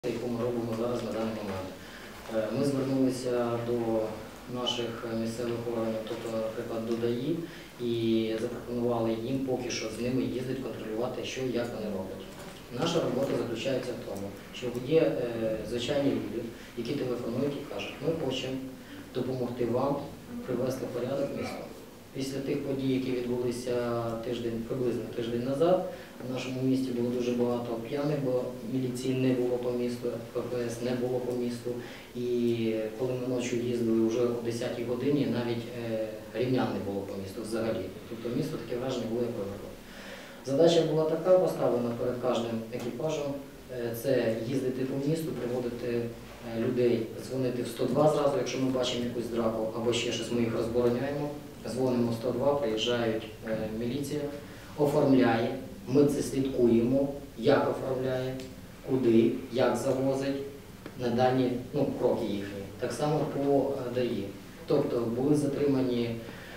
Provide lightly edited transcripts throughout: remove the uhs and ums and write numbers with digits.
яку ми робимо зараз на даний момент. Ми звернулися до наших місцевих органів, тобто, наприклад, до ДАІ, і запропонували їм поки що з ними їздити, контролювати, що і як вони роблять. Наша робота заключається в тому, що є звичайні люди, які телефонують і кажуть, ми хочемо допомогти вам привести в порядок місто. Після тих подій, які відбулися приблизно тиждень назад, в нашому місті було дуже багато п'яних, бо міліції не було по місту, ППС не було по місту. І коли ми ночі їздили вже о 10-й годині, навіть рівнян не було по місту взагалі. Тобто місто таке враження було як вибухло. Задача була така поставлена перед кожним екіпажем, це їздити по місту, приводити людей, дзвонити в 102 зразу, якщо ми бачимо якусь драку або ще щось, ми їх розбороняємо. Дзвонимо 102, приїжджають міліція, оформляє, ми це слідкуємо, як оформляє, куди, як завозить, на дані кроки їхні. Так само по ДАІ. Тобто були затримані,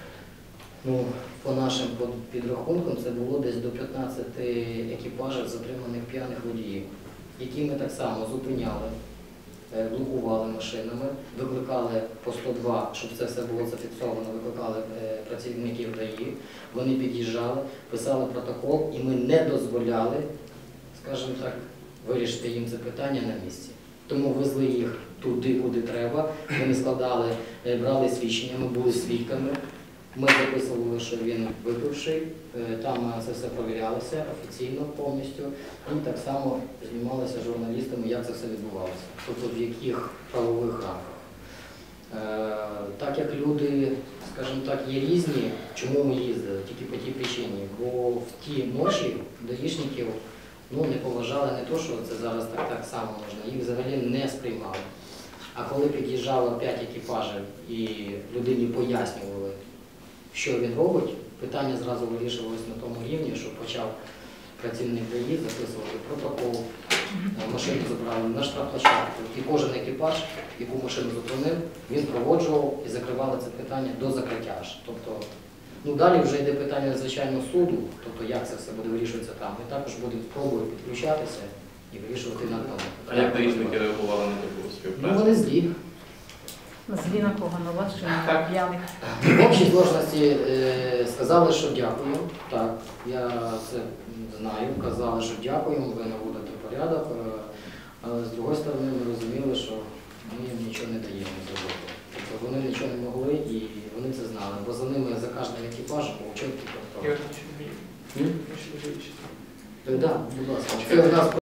по нашим підрахункам, це було десь до 15 екіпажів затриманих п'яних водіїв, які ми так само зупиняли, блокували машинами, викликали по 102, щоб це все було зафіксовано, викликали працівників ДАІ, вони під'їжджали, писали протокол і ми не дозволяли, скажімо так, вирішити їм це питання на місці. Тому везли їх туди, куди треба, вони складали, брали свідчення, ми були свідками, ми записували, що він випивший, там це все провірялося офіційно повністю і так само знімалося журналістами, як це все відбувалося, тобто в яких правових рамках. Так як люди, скажімо так, є різні, чому ми їздили, тільки по тій причині, бо в ті ночі даїшників не поважали не то, що це зараз так само можна, їх взагалі не сприймали. А коли під'їжджало 5 екіпажів і людині пояснювали, що він робить, питання зразу вирішувалось на тому рівні, що почав працівник ДАІ записувати протокол, машину забрали на штрафплощадку. І кожен екіпаж, яку машину зупинив, він проводжував і закривали це питання до закриття. Тобто, далі вже йде питання, звичайно, суду, тобто як це все буде вирішуватися там. Ми також будемо спробувати підключатися і вирішувати на тому. А як даїшники реагували на таку співпрацю? Вони злі. Злі на кого? На вас чи на п'яних? В общій сложності сказали, що дякую. Так, я це знаю. Казали, що дякуємо, ви наводите